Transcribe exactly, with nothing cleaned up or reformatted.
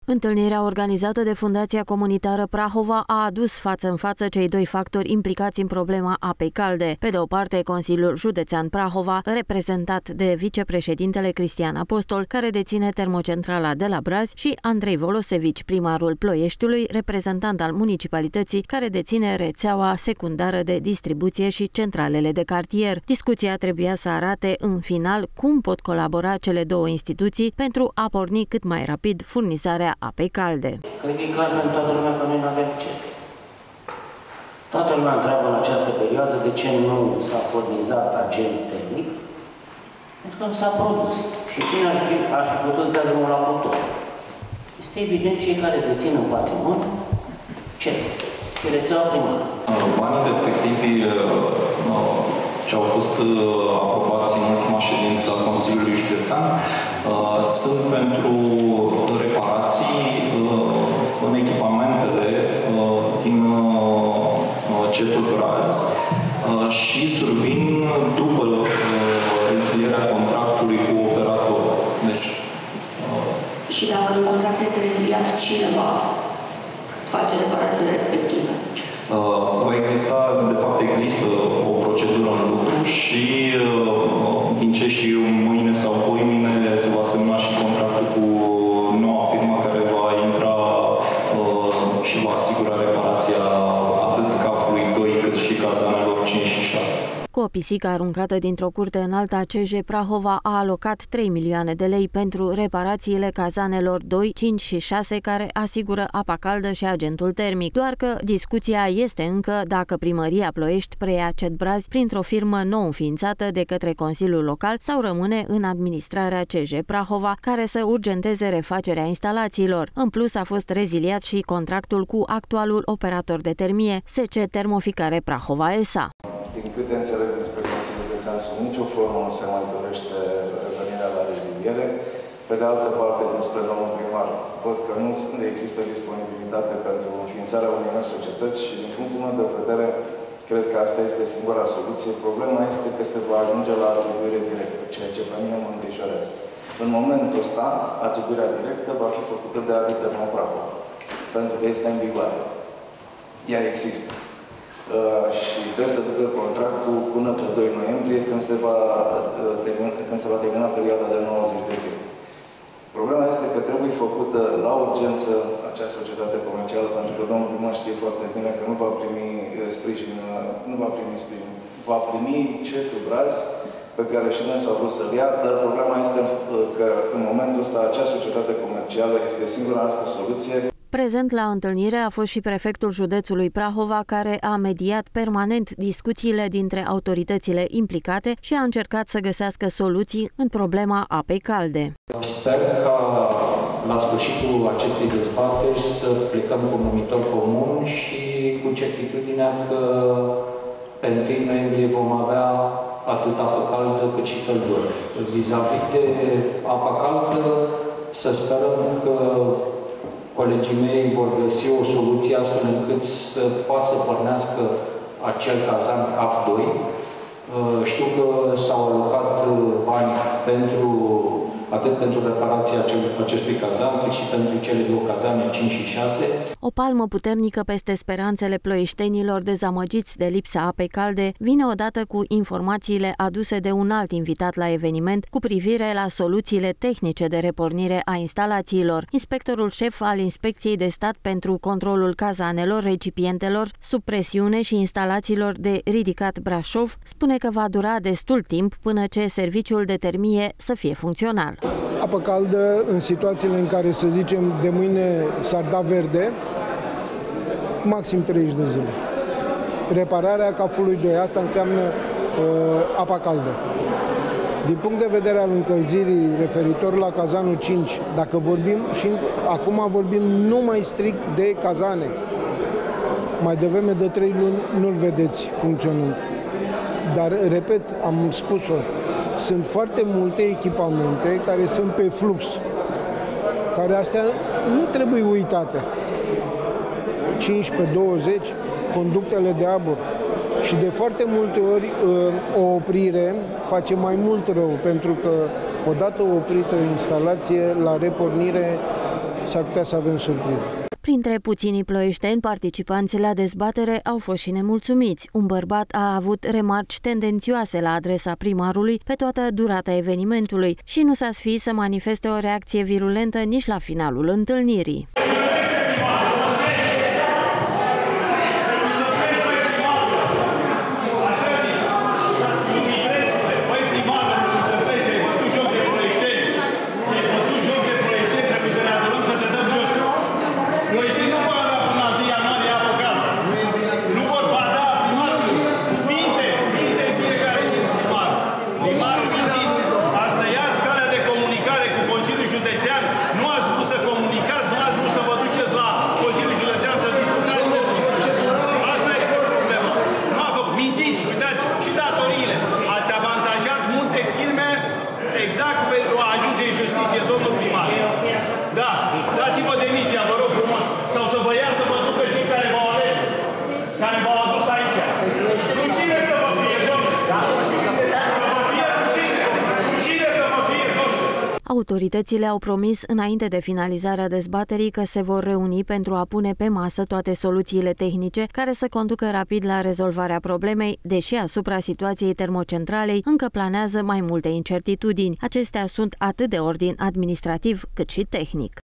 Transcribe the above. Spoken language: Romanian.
Întâlnirea organizată de Fundația Comunitară Prahova a adus față în față cei doi factori implicați în problema apei calde. Pe de o parte, Consiliul Județean Prahova, reprezentat de vicepreședintele Cristian Apostol, care deține termocentrala de la Brazi, și Andrei Volosevici, primarul Ploieștiului, reprezentant al municipalității, care deține rețeaua secundară de distribuție și centralele de cartier. Discuția trebuia să arate, în final, cum pot colabora cele două instituții pentru a porni cât mai rapid furnizarea apei calde. Cred că e clar pentru toată lumea că noi nu avem ce. Toată lumea întreabă în această perioadă de ce nu s-a furnizat agent termic, pentru că nu s-a produs. Și cine ar fi, ar fi putut să dea drumul la motor? Este evident cei care dețin în patrimoniu ce? Și rețeaua primară. Banii respectivi ce au fost aprobați în ultima ședință a Consiliului Județean sunt pentru reparații în echipamentele din cetul Brazi și survin după rezilierea contractului cu operatorul. Deci, și dacă un contract este reziliat, cine va face reparațiile respective? Va exista, de fapt există o procedură în lucru și din ce știu eu, mâine sau poimine se va semna și contractul cu noua firmă care va intra și va asigura reparația atât cafului doi cât și cazanelor cinci și șase. Cu o pisică aruncată dintr-o curte înaltă, C J Prahova a alocat trei milioane de lei pentru reparațiile cazanelor doi, cinci și șase care asigură apa caldă și agentul termic. Doar că discuția este încă dacă Primăria Ploiești preia C E T Brazi printr-o firmă nou înființată de către Consiliul Local sau rămâne în administrarea C J Prahova, care să urgenteze refacerea instalațiilor. În plus, a fost reziliat și contractul cu actualul operator de termie, S C Termoficare Prahova S A. Din câte înțeleg despre Consiliul Județean, sub nicio formă nu se mai dorește revenirea la reziliere. Pe de altă parte, despre domnul primar, văd că nu există disponibilitate pentru înființarea unei noi societăți și, din punctul meu de vedere, cred că asta este singura soluție. Problema este că se va ajunge la atribuire directă, ceea ce pe mine mă îngrijorează. În momentul ăsta, atribuirea directă va fi făcută de A V I Termoprahova, pentru că este în vigoare. Ea există. Uh, și trebuie să ducă contractul până pe doi noiembrie, când se va, uh, termina, când se va termina perioada de nouăzeci de zile. Problema este că trebuie făcută la urgență acea societate comercială, pentru că domnul primar știe foarte bine că nu va primi sprijin, nu va primi sprijin. Va primi cetul Brazi, pe care și noi s-a vrut să-l ia, dar problema este că în momentul ăsta acea societate comercială este singura noastră soluție. Prezent la întâlnire a fost și prefectul județului Prahova, care a mediat permanent discuțiile dintre autoritățile implicate și a încercat să găsească soluții în problema apei calde. Sper ca la sfârșitul acestei dezbateri să plecăm cu un numitor comun și cu certitudinea că pe întâi noiembrie vom avea atât apă caldă cât și căldură. Vis-a-vis de apa caldă, să sperăm că colegii mei vor găsi o soluție astfel încât să poată să pornească acel cazan C A F doi. Știu că s-au alocat bani pentru, atât pentru reparația acestui cazan, cât și pentru cele două cazane cinci și șase. O palmă puternică peste speranțele ploieștenilor dezamăgiți de lipsa apei calde vine odată cu informațiile aduse de un alt invitat la eveniment cu privire la soluțiile tehnice de repornire a instalațiilor. Inspectorul șef al Inspecției de Stat pentru Controlul Cazanelor, Recipientelor, sub presiune și instalațiilor de ridicat Brașov spune că va dura destul timp până ce serviciul de termie să fie funcțional. Apă caldă în situațiile în care, să zicem, de mâine s-ar da verde, maxim treizeci de zile. Repararea cafului doi, asta înseamnă uh, apa caldă. Din punct de vedere al încălzirii referitor la cazanul cinci, dacă vorbim și acum vorbim numai strict de cazane, mai devreme de trei luni nu-l vedeți funcționând. Dar, repet, am spus-o, sunt foarte multe echipamente care sunt pe flux, care astea nu trebuie uitate. cincisprezece douăzeci, conductele de abur. Și de foarte multe ori o oprire face mai mult rău, pentru că odată oprită o instalație, la repornire s-ar putea să avem surprize. Printre puținii ploieșteni participanți la dezbatere au fost și nemulțumiți. Un bărbat a avut remarci tendențioase la adresa primarului pe toată durata evenimentului și nu s-a sfit să manifeste o reacție virulentă nici la finalul întâlnirii. Exact pentru a ajunge în justiție, domnul primar. Da, dați-vă demisia, vă rog frumos, sau să vă ia să vă ducă cei care v-au ales, care v-au adus aici. Rușine să vă fie, domnule! Să vă fie rușine! Rușine să vă fie, domnule! Autoritățile au promis înainte de finalizarea dezbaterii că se vor reuni pentru a pune pe masă toate soluțiile tehnice care să conducă rapid la rezolvarea problemei, deși asupra situației termocentralei încă planează mai multe incertitudini. Acestea sunt atât de ordin administrativ cât și tehnic.